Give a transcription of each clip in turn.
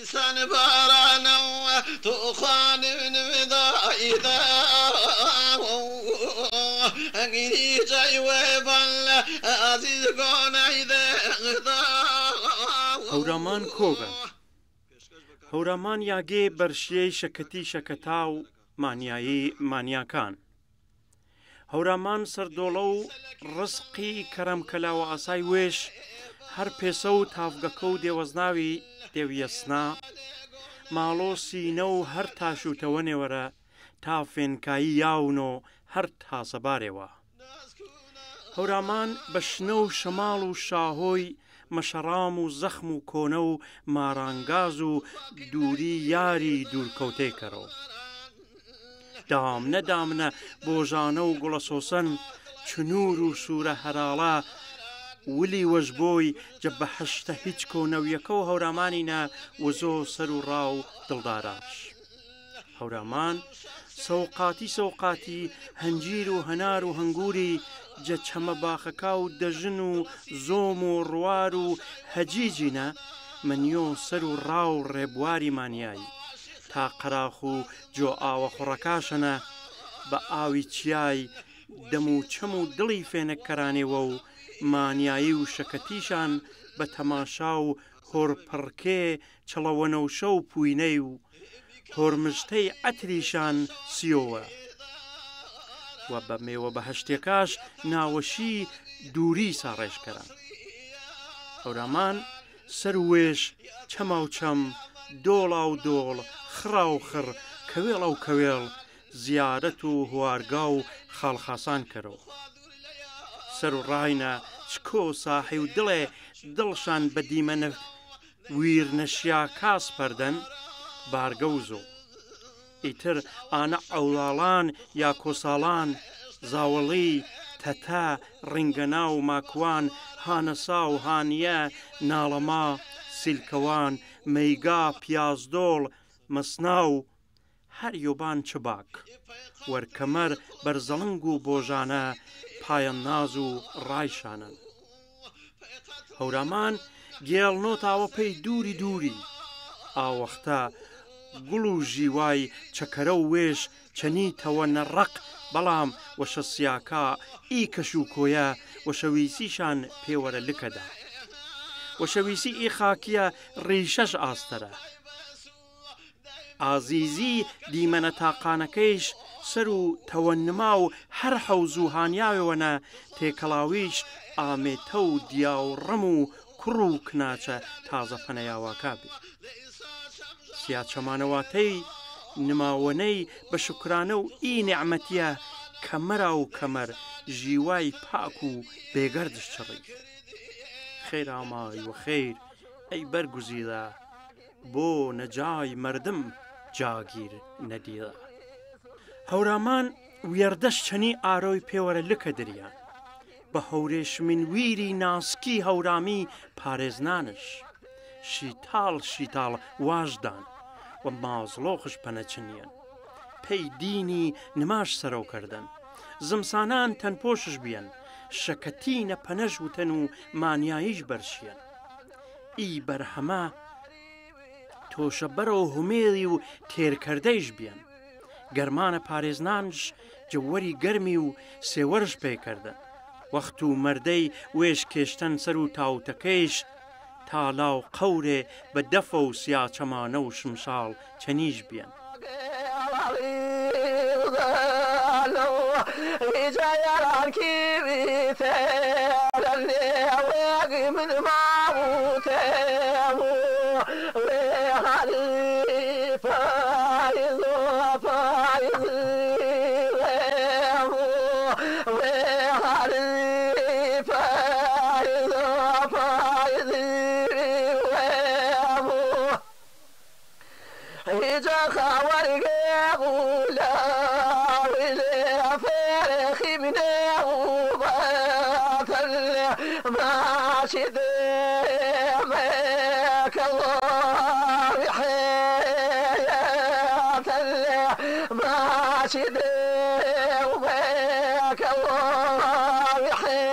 سنبارنا تخان من مدايدا أجري جاي وبل عزيز كون عيدا هەورامان کۆبن هەورامان یاگێ بەرشیەی شەکەتی شەکەتا و مانیایی مانیاکان هەورامان سەردۆڵە و ڕزقی کەرەمکەلاوە ئاسای وێش هەر پێسە و تافگەکە و دێوەزناوی دێویەسنا ماڵۆ سینە و هەر تاشوتەوە نێوەرە تا فێنکایی یاونۆ هەر تاسەبارێەوە هەورامان بە شنە و شەماڵ و شاهۆی مەشەڕام و زەخم و کۆنە و مارانگاز و دووری یاری دوورکەوتەی کەرەوە دامنە دامنە بۆژانە و گوڵە سۆسەن چنوور و سوورە هەراڵە ولی وەژبۆی جە بە هەشتە هیچ کۆنەویەکە و هەورامانینە وزۆ سەر و ڕاو دڵداراش هەورامان سەوقاتی هەنجیر و هەنار و هەنگووری جە چەمە باخەکە و دەژن و زۆم و ڕوار و هەجیجینە منیۆ سەر و ڕاو ڕێبواری مانیایی تا قەراخ و جۆ ئاوە خوڕەکاشەنە بە ئاوی چیای دەم و چەم و دڵی فێنەکەرانێەوە و مانیایی و شەکەتیشان بە تەماشا و هۆرپڕکێ چڵەوەنەوشە و پوینەی و هۆرمژتەی ئەتریشان سیۆوە و بە مێوە بە هەشتێکاش ناوەشی دووری ساڕێژکەران هەورامان سەر وێش چەما و چەم دۆڵا و دۆڵ خڕا و خڕ کەوێڵە و کەوێڵ زیارەت و هوارگا و خاڵخاسان کەرەوە سەر و ڕاینە چکۆ ساحی و دڵێ دڵشان بە دیمەنە ویر نەشیا کاس پەردەن بارگە و زۆ ئیتر ئانە ئەوڵاڵان یا کۆساڵان زاوەڵی تەتا ڕینگەنا و ماکوان هانەسا و هانیە ناڵەما سیلکەوان مەیگا پیازدۆڵ مەسنا و هەر یۆبان چباک وەرکەمەر بەرزەڵنگ و بۆژانە پایەن ناز و ڕایشانن هەورامان گێڵنۆ تاوە پێی دووری ئاوەختە گوڵ و ژیوای چەکەرە و وێش چەنیتەوە نەڕق بەڵام وەشە سیاکە ئی کەش و کۆیە وەشەویسیشان پێوەرە لکەدا وەشەویسی ئی خاکیە ڕیشەش ئاستەرە ئازیزی دیمەنە تاقانەکەیش سەر و تەوەنما و هەر حەوز و هانیاوێوەنە تێکەڵاویش ئامێتە و دیا و ڕەم و کوڕ و کناچە تازە فەنەیاواکا بێ سیا چەمانەواتەی نماوەنەی بە شکرانە و ئی نێعمەتیە کەمەرا و کەمەر ژیوای پاک و بێگەردش چڕی خێر ئامای و خێر ئەی بەرگوزیدا بۆ نەجای مردم جاگیر نەدیدا هەورامان وێردەش چەنی ئارۆی پێوەرە لکە دریان بە هەورێشمین ویری ناسکی هەورامی پارێزنانش شیتاڵ واشدان و مازڵۆخش پەنەچنیان پێی دینی نماش سەرۆکردن زمسانان تەنپۆشش بیان شەکەتینە پەنەژ وتەن و مانیاییش بەرشیان ئی بەرهەمە تۆشە بەرەوە هومێری و تێرکردەیش بیان گەرمانە پارێزنانش جوەری گەرمی و سێوەرش پێکردن وەخت و مەردەی وێش کێشتن سەر و تاوتەکەیش تالاو قەورێ بە دەفە و سیا چەمانە و شمشاڵ چەنیش بیان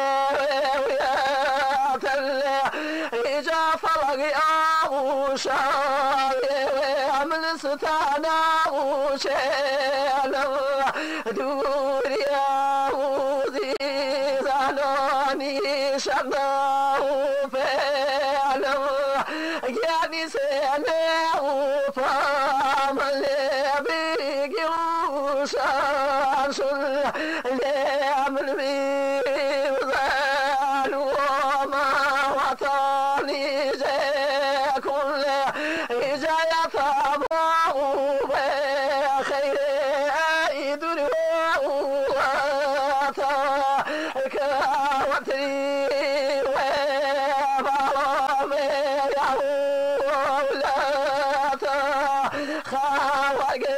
شاء من ستانا وشيلو دوريا وزي زانوني شغنا وفعلو يعني سنة وفام اللي بيجي وشاشل لعمل بيه وزال وما وطني زي كل إجا يطبع وبخير يدري وطا كواتري وبعوام يعولتا خواقي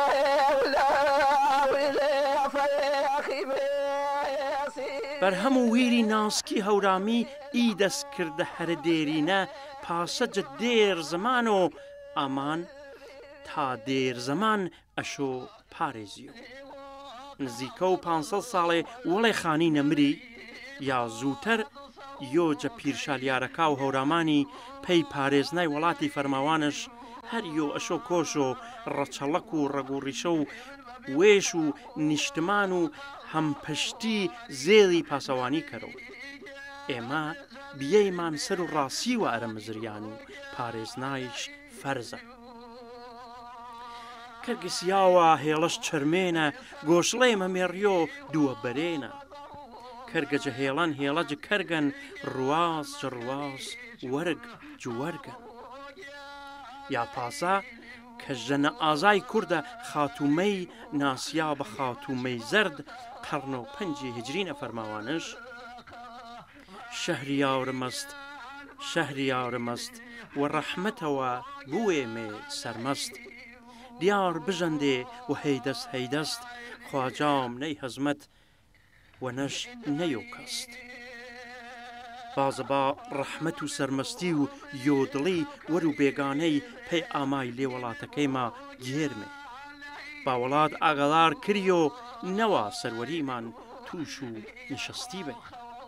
ولا ولا فيخي بيسي بەرهەموو ویری ناسکی هەورامی ئی دەست کردە هەرە دێرینە پاسەجە دێر زەمان و ئامان تا دێر زەمان ئەشۆ پارێزیۆ نزیکە و 500 ساڵێ وەڵێ خانی نەمری یا زووتەر یۆجە پیرشالیارەکە و هەورامانی پێی پارێزنای وڵاتی فەرماوانش هەر یۆ ئەشۆ کۆش و ڕەچەڵەک و ڕەگوڕیشە و وێش و نیشتمان و هەمپشتی زێڵی پاسەوانی کەرەوە ئێمە بیەیمان سەر و ڕاستی و ئەرە مزریان و پارێزنایش فەرزە کەرگسیاوە هێڵش چرمێنە گۆشڵێ مەمێڕیۆ دووە بەرێنە کەرگەجە هێڵان هێڵەجە کەرگەن ڕواز جە ڕواز وەرگ جوەرگە یا پاسا کە ژەنە ئازای کووردە خاتومەی ناسیا بە خاتومەی زەرد قەرنە و 5 هجرینە فەرماوانش شەهریارە مەست و ڕەحمەتەوە بوێمێ سەرمەست دیار بژەندێ و هەیدەست خواجام نەی هەزمەت و نەش نەیۆ کەست بازە با ڕەحمەت و سەرمەستی و یۆدڵی وەر و بێگانەی پێی ئامای لێ وڵاتەکەیما گێرمێ با وڵات ئاگەڵار کریۆ نەوە سەروەریمان تووش و نشستی بێ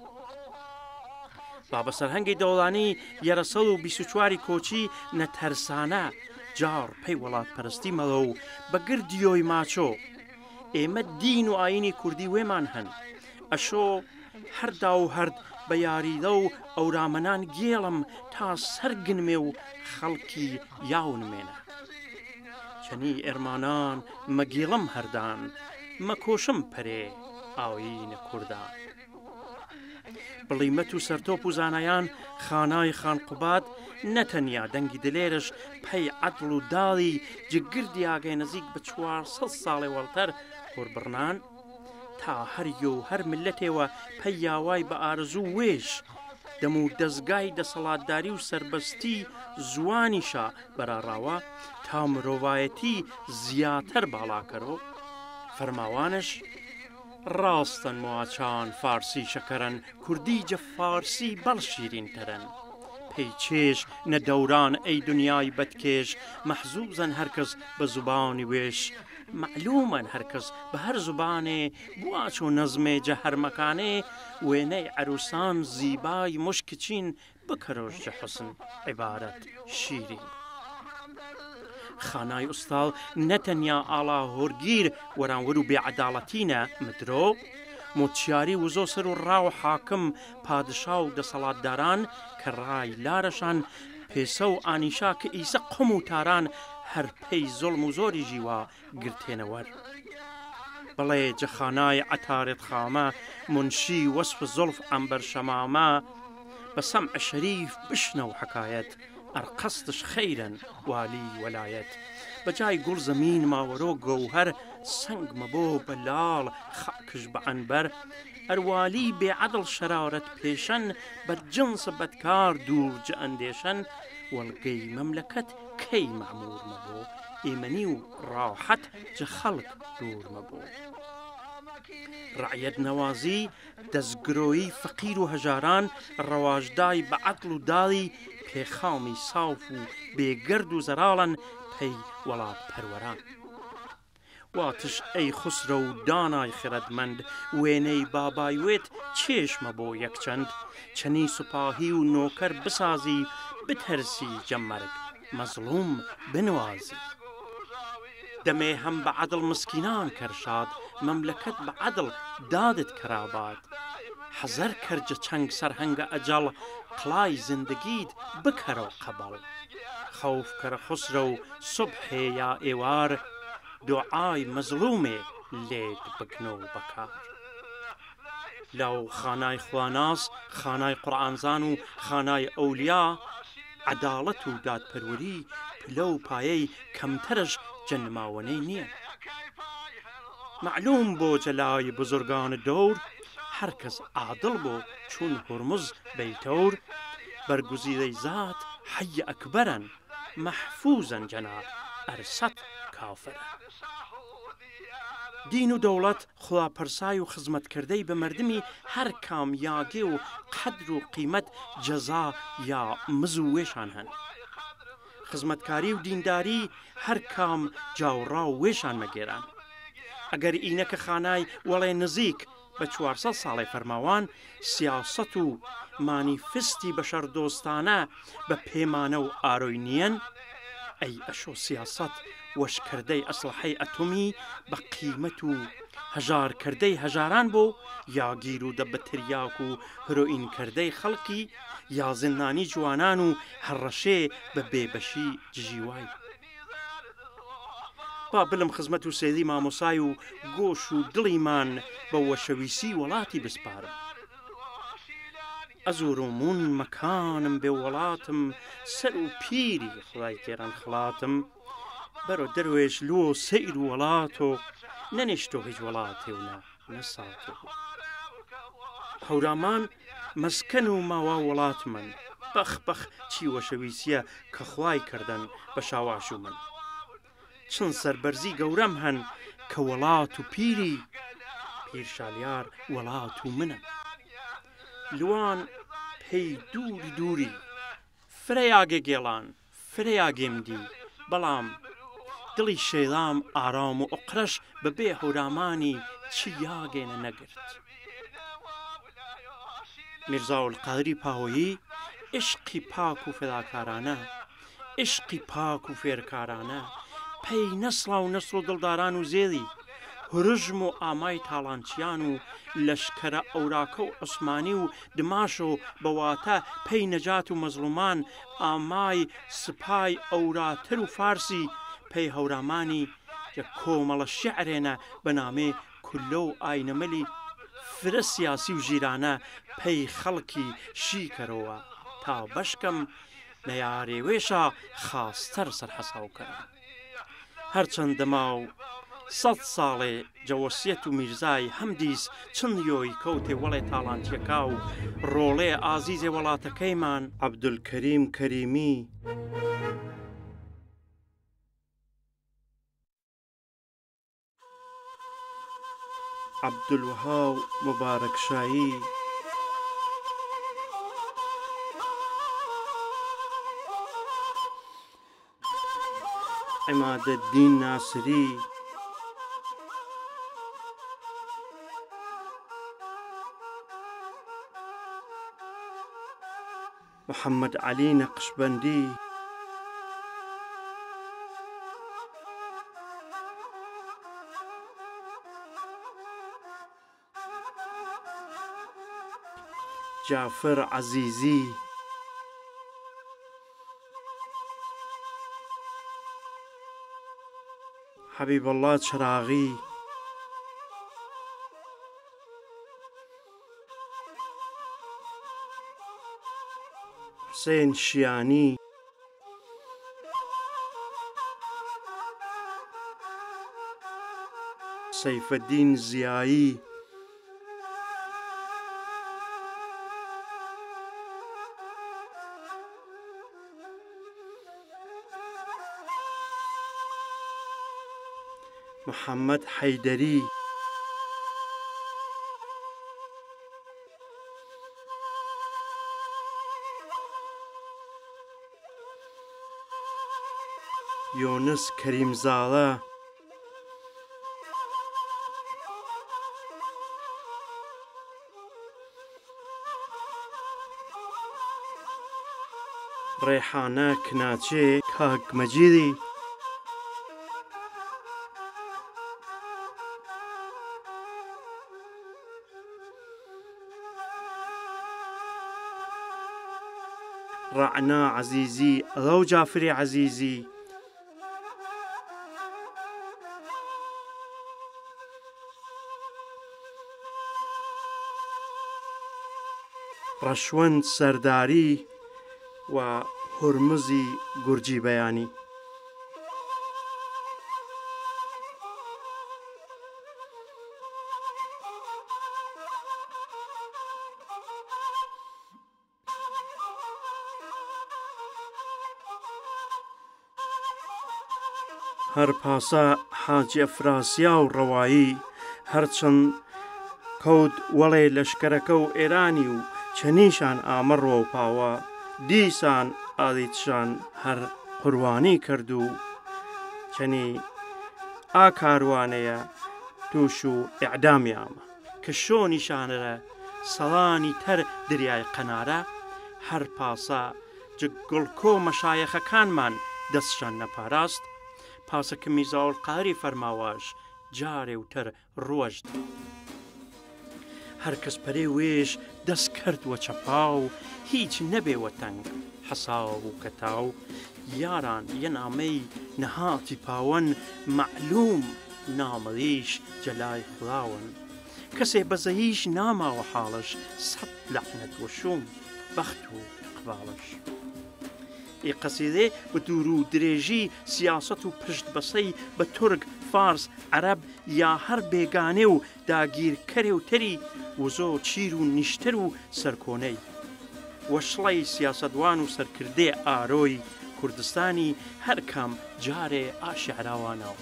با بە سەرهەنگی دەوڵانی یەرە 124 کۆچی نەتەرسانە جار پێی وڵات پەرستی مەڵە و بە گردیۆی ماچۆ ئێمە دین و ئاینی کوردی وێمان هەن ئەشۆ هەردا و هەرد بە یاریدە و ئەورامەنان گێڵم تا سەرگنمێ و خەڵکی یاونمێنە چەنی ئێرمانان مەگێڵم هەردان مەکۆشم پەرێ ئاوینە کوردان بڵیمەت و سەرتۆپ و زانایان خانای خانقوبات نەتەنیا دەنگی دلێرش پەی عەدڵ و داڵی جگردی ئاگەی نزیک بە 400 ساڵێ وەڵتەر هۆربڕنان تا هەریۆ و هەر ملەتێوە پەی یاوای بە ئارزوو وێش دەم و دەستگای دەسەڵاتداری و سربەستی زوانیشە بەراڕاوە تا مرۆڤایەتی زیاتر باڵاکەرەوە فەرماوانش ڕاستن مواچان فارسی شەکەرن کوردی جە فارسی بەڵ شیرینتەرن پێی چێش نە دەوران ئەی دنیای بەدکێش مەحزوزن هەرکەس بە زوبانی وێش معلومن هەرکەس بە هەر زوبانێ بواچ و نەزمێ جە هەرمەکانێ وێنەی عروسان زیبای مشکچین بکەرۆژ جە حوسن عیبارەت شیرین خانای ئوستاڵ نەتەنیا ئاڵا هۆرگیر وەرانوەر و بێعەداڵەتینە مدرۆ مۆچیاری وزۆ سەر و ڕاو حاکم پادشا و دەسەڵاتداران کە ڕای لارەشان پێسە و ئانیشا کە ئیسە قم و تاران هەر پێی زۆڵم و زۆری ژیوا گرتێنەوەر بەڵێ جەخانای عەتارێت خامە منشی وەسف زۆڵف ئەمبەر شەمامە بە سەمع شەریف بشنە و حەکایەت ئەرقەستش خەیرن والی وەلایەت بەجای گوڵ زەمین ماوەرۆ گەوهەر سنگ مەبۆ بەلاڵ خەکش بە ئەنبەر ئەروالی بێعەدڵ شەرارەت پێشەن بەرجنسە بەدکار دوور جە ئەندێشەن وەڵگەی مەملەکەت کەی مەعموور مەبۆ ئێمەنی و ڕاحەت جە خەڵک دوور مەبۆ ڕعیەت نەوازی دەستگرۆیی فەقیر و هەژاران ڕەواژدای بە عەدڵ و داڵی پێخامی ساوف و بێگەرد و زەراڵن پەی وڵات پەروەران واتش ئەی خسرە و دانای خردمەند وێنەی بابایوێت چێشمە بۆ یەکچەند چەنی سوپاهی و نۆکەر بسازی بتەرسی جەمەرگ مەزلوم بنوازی دەمێ هەم بە عەدڵ مسکینان کەرشاد مەملەکەت بە عەدڵ دادت کەراباد حەزەر کەرجە چەنگ سەرهەنگە ئەجەڵ قڵای زندگیت بکەرەوە قەبەڵ خەوف کەرە خسرە و سوبحێ یا ئێوار دوعای مەزلومێ لێت بکنەوە بەکار لەو خانای خواناس خانای قورئانزان و خانای ئەولیا عەداڵەت و دادپەروەری پلە و پایەی کەمتەرش جەنماوەنەی نییە معلوم بۆ جەلای بزرگان دەور هەرکەس عادڵ بۆ چون هورمز بەیتەور بەرگوزیدەی زات حەی ئەکبەرن مەحفوزن جەناب ئەرسەد کافرە دین و دەوڵەت خوداپەرسای و خزمەتکردەی بە مردمی هەر کام یاگێ و قەدر و قیمەت جەزا یا مز و وێشان هەن خزمەتکاری و دینداری هەر کام جاوڕا و وێشان مەگێران ئەگەر ئینەکە خانای وەڵێ نزیک بە 400 ساڵی فەرماوان سیاسەت و مانیفستی بەشەردۆستانە بە پێمانە و ئارۆی نیەن ئەی ئەشۆ سیاسەت وەشکردەی ئەسلحەی ئەتۆمی بە قیمەت و هەژارکردەی هەژاران بۆ یا گیر و دەبەتریاک و هرۆئینکردەی خەڵکی یا زندانی جوانان و هەڕەشێ بە بێبەشی جژیوای با بلم خزمەت و سێدی مامۆسای و گۆش و دڵیمان بە وەشەویسی وڵاتی بسپارم ئەزوڕمون مەکانم بێ وڵاتم سەر و پیری خڵای کێران خڵاتم بەرۆ دەروێش لۆ سەیر و وڵاتۆ نەنیشتۆ هیچ وڵاتێ و نەساتۆ هەورامان مەسکەن و ماوا وڵات من بەخ چی وەشەویسیە کە خوای کردن بە شاواش و من چەند سەربەرزی گەورەم هەن کە وڵات و پیری پیر شالیار وڵات و منە لوان پێی دووری دووری فرەیاگە گێڵان فرەیاگێمدی بەڵام دڵی شێدام ئارام و ئۆقرەش بەبێ هەورامانی چی یاگێنە نەگرت میرزاول قادری پاهۆیی عشقی پاک و فێداکارانە عشقی پاک و فێرکارانە پەی نەسڵا و نەسڵ و دڵداران و زێدی هورژم و ئامای تاڵانچیان و لەشکرە ئەوراکە و عوسمانی و دماش و بەواتە پەی نەجات و مەزلومان ئامای سپای ئەوراتر و فارسی پەی هەورامانی کە کۆمەڵە شیعرێنە بە نامێ کولە و ئاینەمەلی فرە سیاسی و ژیرانە پەی خەڵکی شیکەرەوە تا بەشکەم نەیارێوێشە خاستەر سەرحەساوکەرە هەرچەند دەما و 100 ساڵێ جەوەسیەت و میرزای هەمدیس چند یۆی کەوتێ وەڵێ تاڵانچیەکا و ڕۆڵێ ئازیزێ وڵاتەکەیمان عەبدولکەریم کەریمی عەبدولوهاب مبارەکشایی عمادەددین ناسری محەممەد عەلی نەقشبەندی جافر عەزیزی حەبیبەڵڵا چراغی حوسێن شیانی سەیفەدین زیایی محەممەد حەیدەری یۆنس کەریمزاڵە ڕێحانە کناچێ خاک مەجیدی ڕعنا عەزیزی ئەڵەو جافری عەزیزی ڕەشوەند سەرداری و هورمزی گورجی بەیانی هەر پاسا حاجی ئەفراسیا و ڕەوایی هەرچەند کەوت وەڵێ لەشکەرەکە و ئێرانی و چەنیشان ئامەڕۆ و پاوە دیسان ئاڵیتشان هەر قوربانی کرد و چەنی ئا کاروانەیە تووش و ئیعدامی ئامە کە شۆنیشانەرە سەڵانی تەر دریای قەنارە هەر پاسا جگڵکۆ مەشایەخەکانمان دەستشان نەپاراست پاسەکە میرزا قاری فەرماواش جارێ وتر ڕۆژد هەر کەس پەرێ وێژ دەست کردووە چەپا و هیچ نەبێوە تەنگ حەساو و کەتاو یاران یە نامەی نەهاتی پاوەن مەعلوم نامەڵیش جەلای خڵاون کەسێ بەزەهیش ناماوە حاڵش سەد لەعنەت وە شوم بەخت و ئیقباڵش ئی قەسیدێ بە دوور و درێژی سیاسەت و پشت بەسەی بە تورک فارس عەرەب یا هەر بێگانێ و داگیرکەرێ و تەری وزۆ چیر و نیشتر و سەرکۆنەی وەشڵەی سیاسەتوان و سەرکردێ ئارۆی کوردستانی هەر کام جارێ ئاشعراوانەوە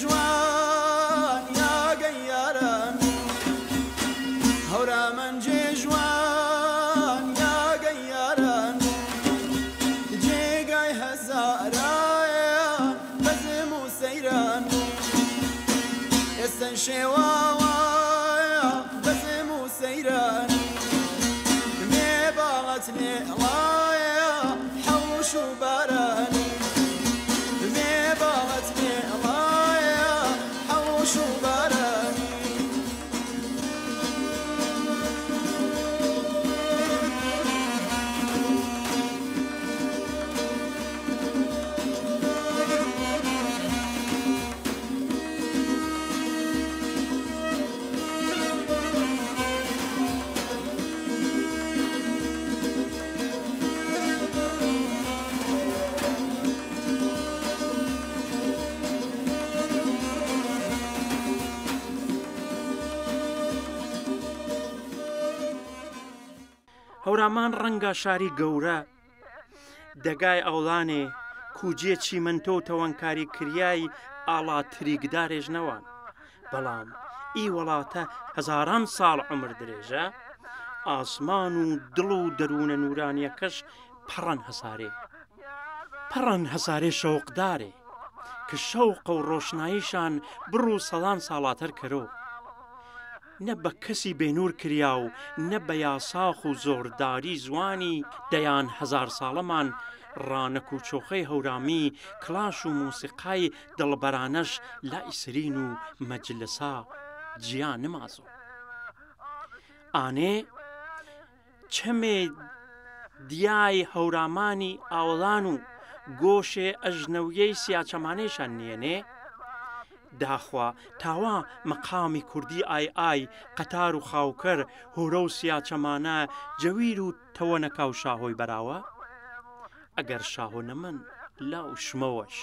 هورا من جي شواوا بسم سيراني مبالت ملايا حوش وبراني مبالت ملايا حوش وبراني هەورامان ڕەنگە شاری گەورە دەگای ئەوڵانێ کوجێ چیمەنتۆ و تەوەنکاری کریای ئاڵا تریگدارێژ نەوان بەڵام ئی وڵاتە هەزاران ساڵ عمر درێژە ئاسمان و دڵ و دەروونە نورانیەکەش پەڕەن هەسارێ شەوقدارێ کە شەوقە و ڕۆشناییشان بڕ و سەڵان ساڵاتر کەرۆ نە بە کەسی بێنور کریا و نە بە یاساخ و زۆرداری زوانی دەیان هەزار ساڵەمان ڕانەک و چۆخەی هەورامی کلاش و موسیقای دڵبەرانەش لای سرین و مەجلسا گیان نمازۆ ئانێ چەمێ دیای هەورامانی ئاوڵان و گۆشێ ئەژنەویەی سیاچەمانێشان نیەنێ داخوا تاوا مەقامی کوردی ئای قەتار و خاوکەر هۆرە و سیاچەمانە جەویر و تەوەنەکا و شاهۆی بەراوە ئەگەر شاهۆ نەمن لاو شمەوەش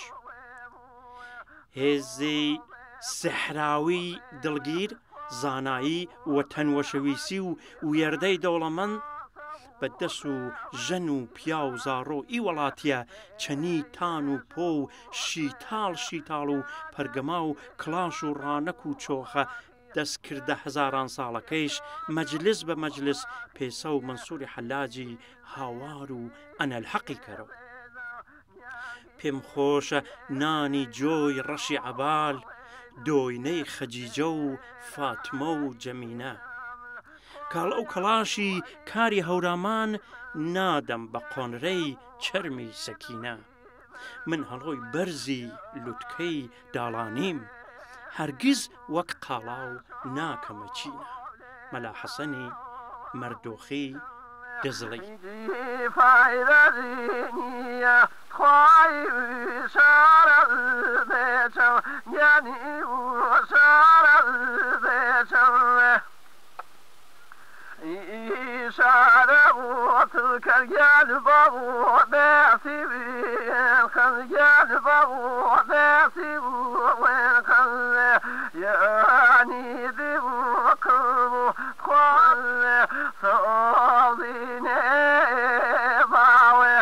هێزی سەحراوی دڵگیر زانایی و تەنوەشەویسی و وێردەی دەوڵەمەند بە دەس و ژەن و پیا و زاڕۆ ئی وڵاتیە چەنی تان و پۆ و شیتاڵ و پەرگەما و کلاش و ڕانەک و چۆخە دەستکردە هەزاران ساڵەکەیش مەجلس بە مەجلس پێسە و منسووری حەلاجی هاوار و ئەنەلحەقی کەرەوە پێم خۆشە نانی جۆی ڕەشی عەبال دۆینەی خەجیجە و فاتمە و جەمینە کاڵ ئەو کەڵاشی کاری هەورامان نادەم بە قۆنرەی چەرمی سەکینە من هەڵۆی بەرزی لوتکەی داڵانیم هەرگیز وەک قاڵاو ناکەمە چینە مەلا حەسەنی مەردۆخی دەزڵی إشارة وتكرجال بابو باسي خرجال بابو باسي وخل يعني ذي وكرو خل صاديني باوي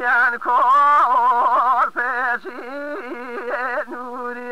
ينكور فشي نوري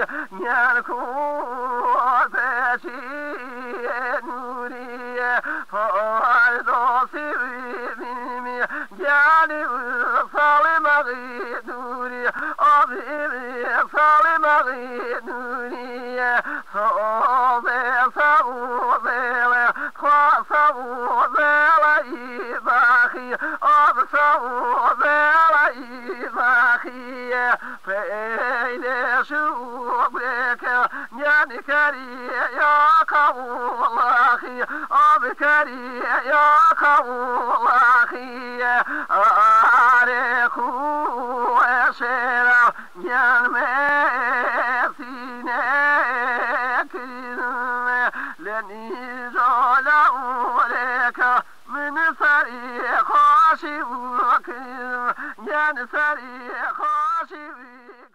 ينكور فشي نوري فاردوسي بيمي جاني صالي مغيدوري أبيبي صالي مغيدوري صوبي صوبي صوبي لأيباخي أب صوبي لأيباخي فإيد شوبك يعني كري يا كولاخي أبكري يا كولاخي أريكو أشيرا ينمسينك لني جولا ولك من فريق خاشي وكر ين فريق خاشي